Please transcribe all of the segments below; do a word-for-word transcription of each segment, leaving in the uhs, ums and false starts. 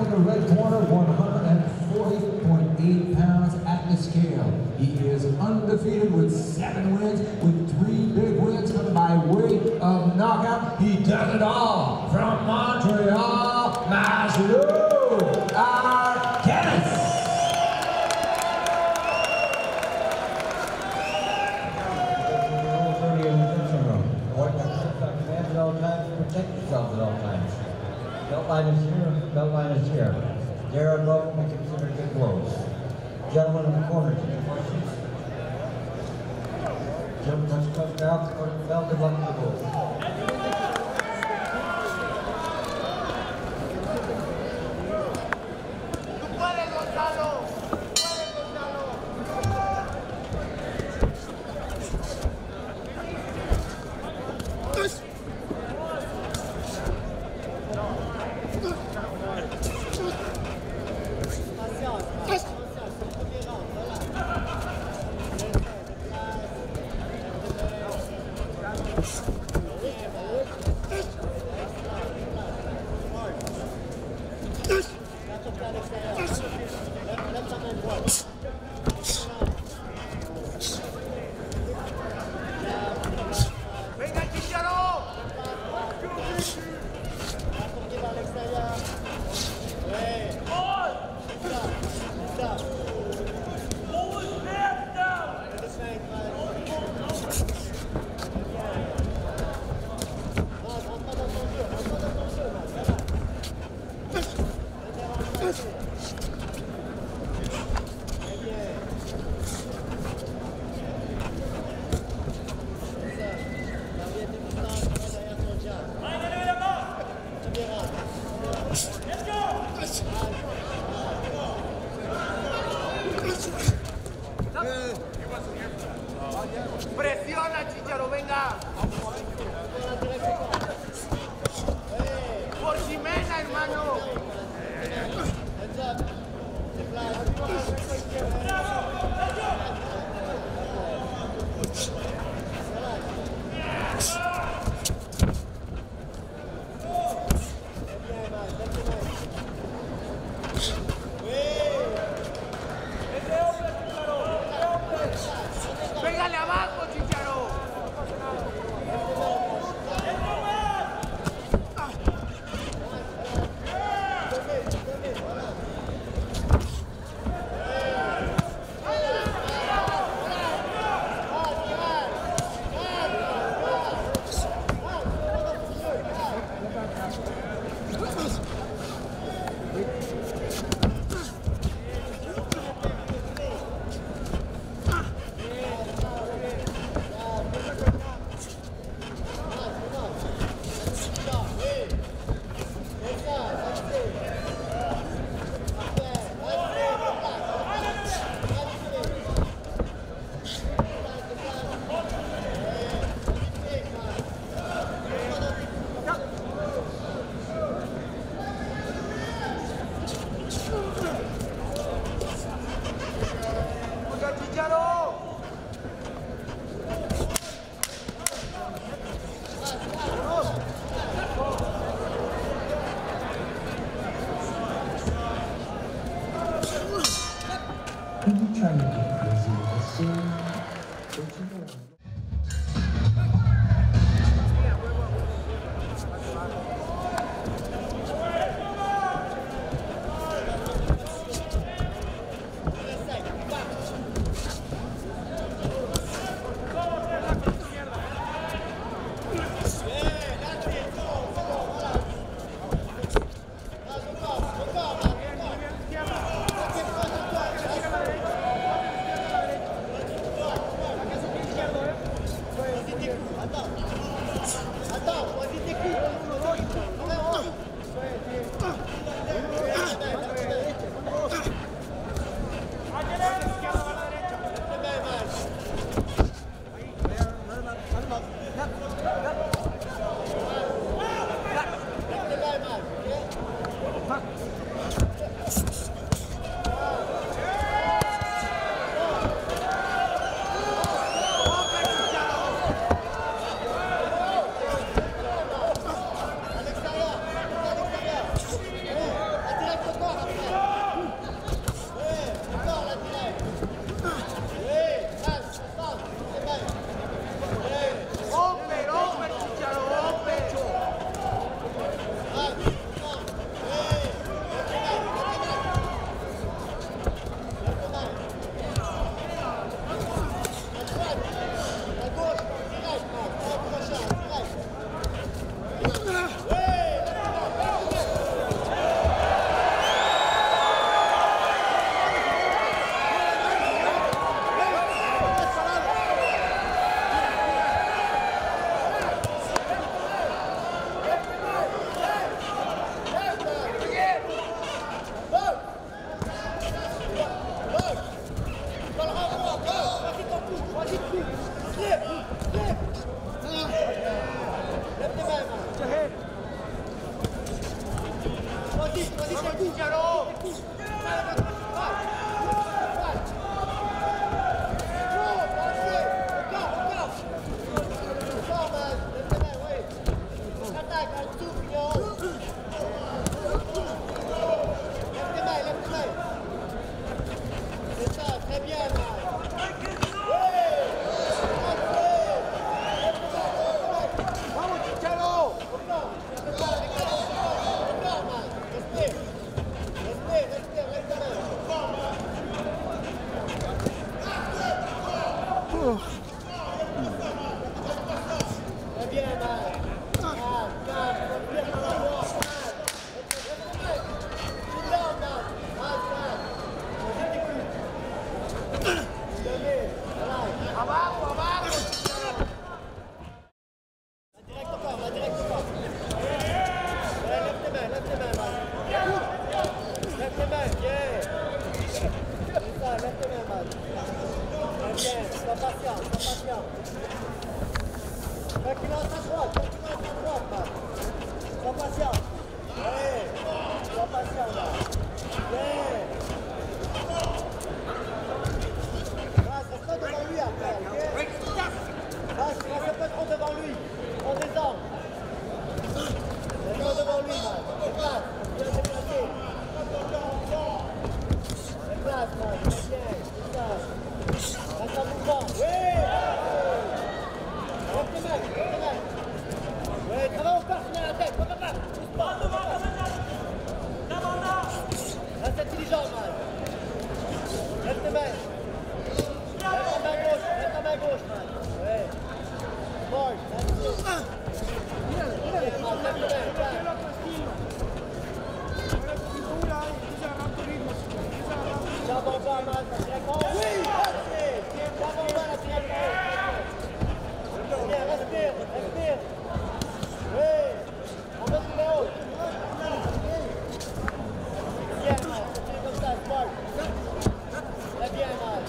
in the red corner, one hundred forty point eight pounds at the scale. He is undefeated with seven wins, with three big wins coming by way of knockout. He does it all from Montreal, Maslow Arquez. Protect yourself at all times. Belt line is here, belt line is here. There and low, we consider good blows. Gentlemen in the corner, any questions? Gentlemen, touch comes down, support the belt, good luck to the blows. Presiona, Chicharo, venga. Por Jimena, hermano. Pégale abajo, Chicharo. Are you trying to get crazy with this scene? Don't you know? lève tes mains, Matt. Bien, sois patient, sois patient. Fais qu'il lance à droite, fais qu'il lance à droite, Matt. Sois patient. Ouais, sois patient, là. Bien. Matt, reste pas devant lui après, ok? Matt, reste un peu trop devant lui. Prends des angles. Reste pas devant lui, Matt. Déplace, viens déplacer. Déplace, Matt, bien, déplace. Reste en mouvement. Oui! Lève tes mains, lève tes mains. Oui, travaille au corps, finis la tête. Pas, pas, pas. Pousse pas. Reste intelligent, Matt. Lève tes mains. Lève ta main gauche, lève ta main gauche, Matt. Oui. Bon, lève tes mains. Lève tes mains, calme. Jab en bas, Matt, la direct en haut. Oui, merci. Jab en bas, la direct en haut. Bien, respire, respire. Oui, on veut du haut. Bien, Matt, continue comme ça, spoil. Très bien, Matt.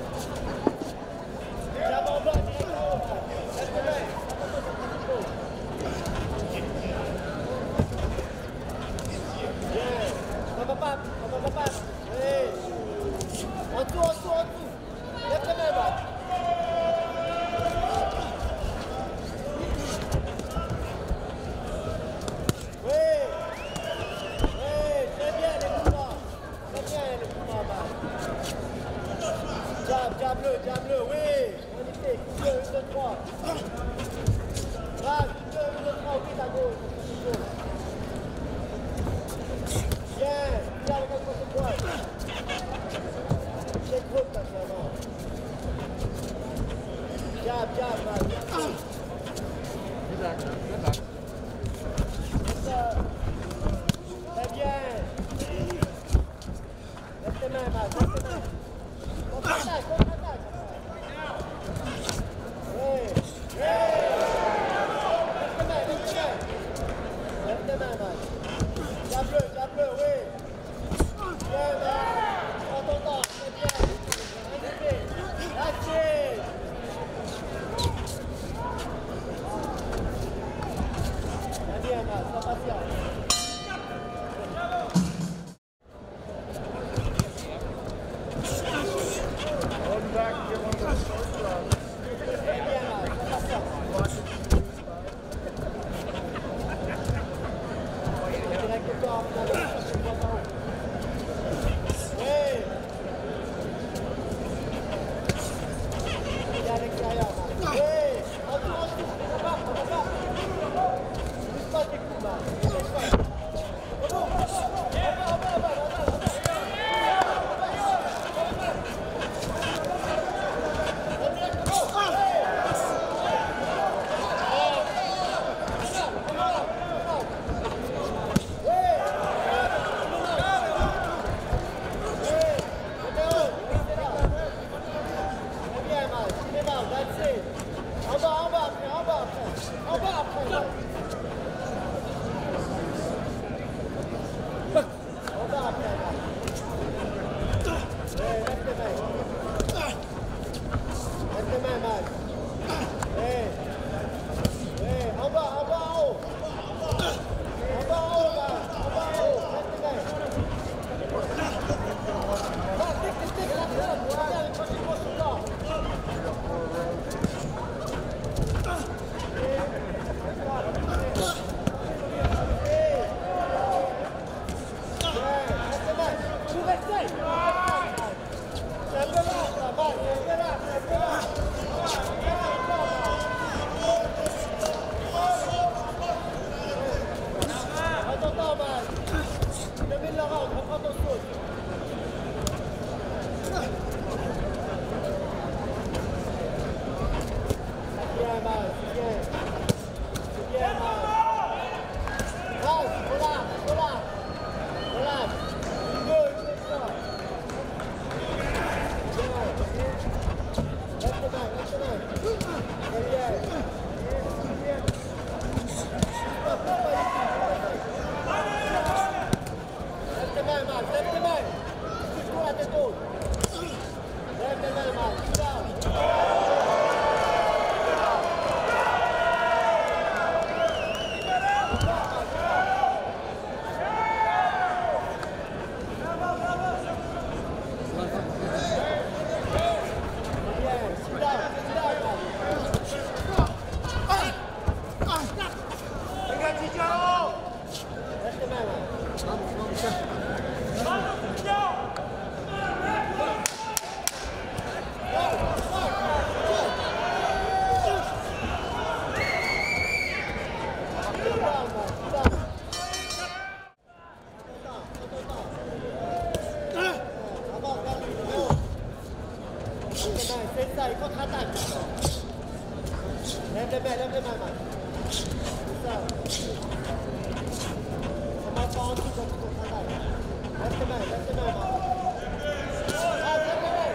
Jab en bas, direct en haut, Matt. Lève tes mains. Bien. Papa, papa, papa, papa. Oui. En dessous, en dessous, en dessous. Lève tes mains, Matt. Oui. Oui, très bien les mouvements. Très bien les mouvements, Matt. Jab, jab-le, jab-le, oui. Magnifique. Une, deux, une, deux, trois. Brave, une, deux, une, deux, trois. Ok, à gauche. Bien. Bien avec un côté droit. C'est trop maintenant. Jab, jab, Matt. Très bien. Lève tes mains, Matt. Lève tes mains. Contre-attaque, contre-attaque. Oui. Oui. Lève tes mains, lève tes mains. Lève tes mains, Matt. Jab-le, jab-le, oui. Bien, Matt. les mains, c'est ça, il contre-attaque. Lève les mains, lève les mains, man. C'est ça. Commence pas en dessous quand tu contre-attaques. Lève tes mains, lève tes mains, man. Ah, lève les mains.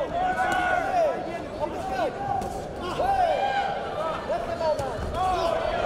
Oh!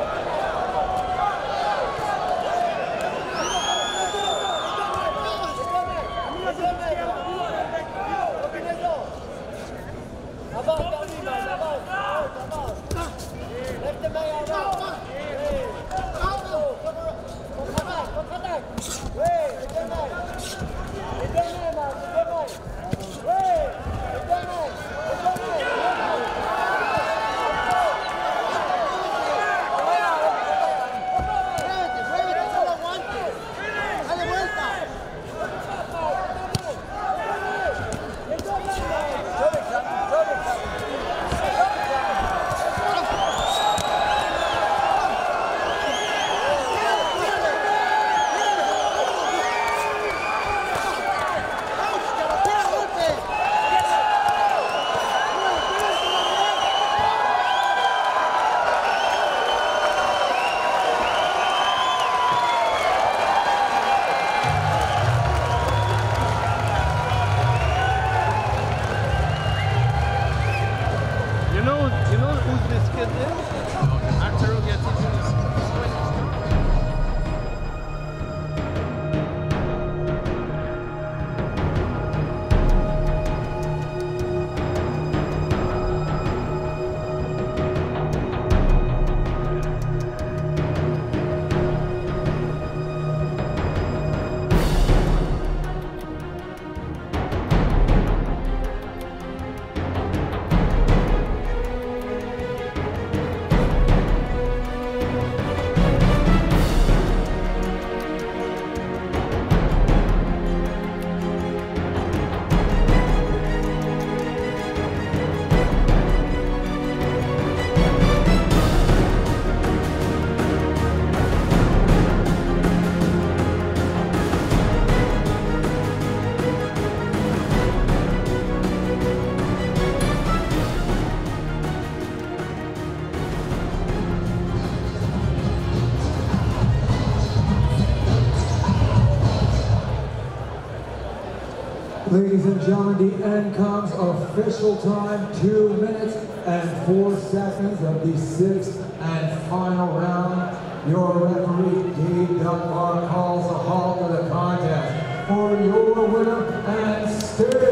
Ladies and gentlemen, the end comes. Official time, two minutes and four seconds of the sixth and final round. Your referee, Dave Dunbar, calls a halt to the contest. For your winner and state